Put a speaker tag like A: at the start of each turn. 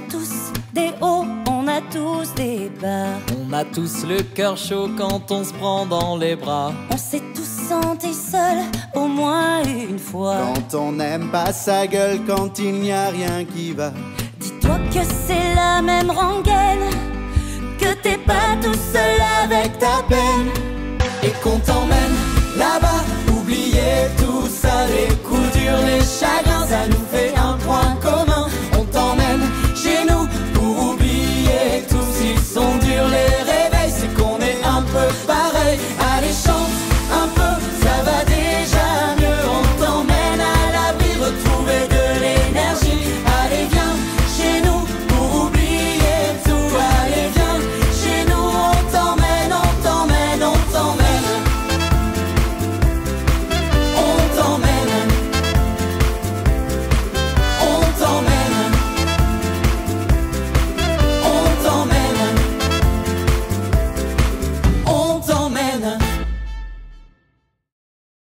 A: tous des hauts, on a tous des bas.
B: On a tous le cœur chaud quand on se prend dans les bras.
A: On s'est tous sentis seuls au moins une fois.
C: Quand on n'aime pas sa gueule, quand il n'y a rien qui va.
A: Dis-toi que c'est la même rengaine, que t'es pas tout seul avec ta peine.
B: Et qu'on t'emmène là-bas, oubliez tout ça, les coups durs, les chagrins.